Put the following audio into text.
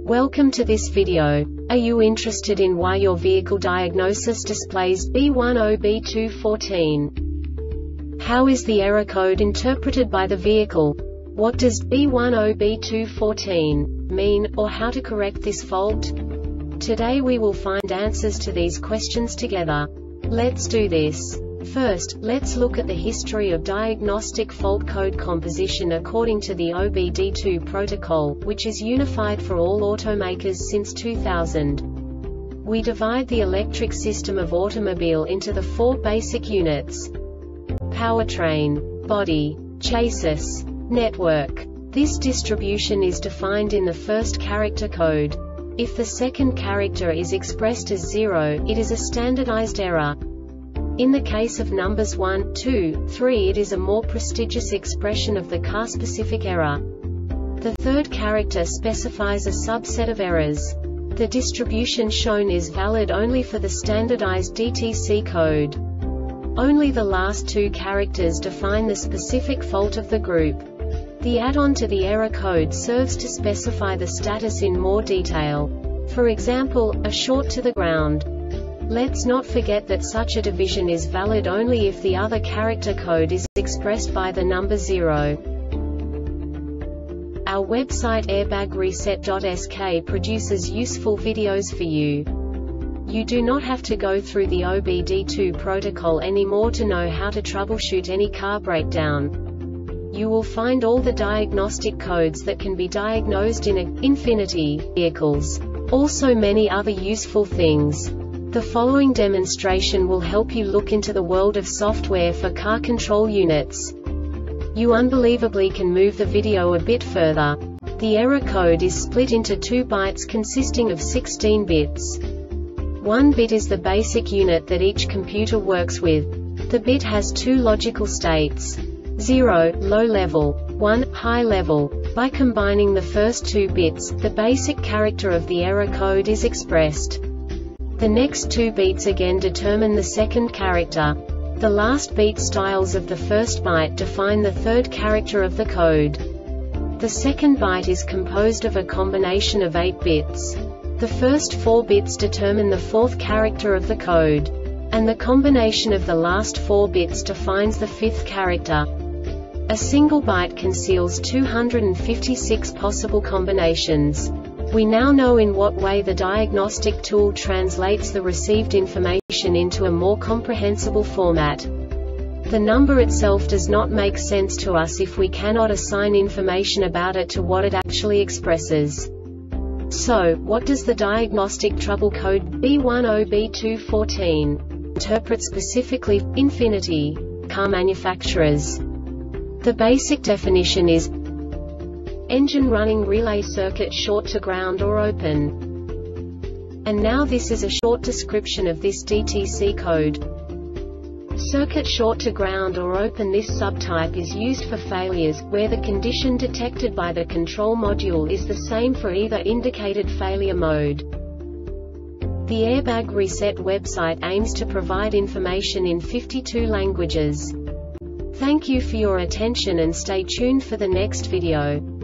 Welcome to this video. Are you interested in why your vehicle diagnosis displays B10B214? How is the error code interpreted by the vehicle? What does B10B214 mean, or how to correct this fault? Today we will find answers to these questions together. Let's do this. First, let's look at the history of diagnostic fault code composition according to the OBD2 protocol, which is unified for all automakers since 2000. We divide the electric system of automobile into the four basic units: powertrain, body, chassis, network. This distribution is defined in the first character code. If the second character is expressed as 0, it is a standardized error. In the case of numbers 1, 2, 3, it is a more prestigious expression of the car-specific error. The third character specifies a subset of errors. The distribution shown is valid only for the standardized DTC code. Only the last two characters define the specific fault of the group. The add-on to the error code serves to specify the status in more detail. For example, a short to the ground. Let's not forget that such a division is valid only if the other character code is expressed by the number 0. Our website airbagreset.sk produces useful videos for you. You do not have to go through the OBD2 protocol anymore to know how to troubleshoot any car breakdown. You will find all the diagnostic codes that can be diagnosed in Infiniti vehicles. Also many other useful things. The following demonstration will help you look into the world of software for car control units. You unbelievably can move the video a bit further. The error code is split into 2 bytes consisting of 16 bits. 1 bit is the basic unit that each computer works with. The bit has 2 logical states: 0, low level, 1, high level. By combining the first 2 bits, the basic character of the error code is expressed. The next 2 beats again determine the second character. The last beat styles of the first byte define the third character of the code. The second byte is composed of a combination of 8 bits. The first 4 bits determine the fourth character of the code. And the combination of the last 4 bits defines the fifth character. A single byte conceals 256 possible combinations. We now know in what way the diagnostic tool translates the received information into a more comprehensible format. The number itself does not make sense to us if we cannot assign information about it to what it actually expresses. So, what does the diagnostic trouble code B10B214 interpret specifically for Infiniti car manufacturers? The basic definition is engine running relay circuit short to ground or open. And now this is a short description of this DTC code. Circuit short to ground or open. This subtype is used for failures, where the condition detected by the control module is the same for either indicated failure mode. The Airbag Reset website aims to provide information in 52 languages. Thank you for your attention and stay tuned for the next video.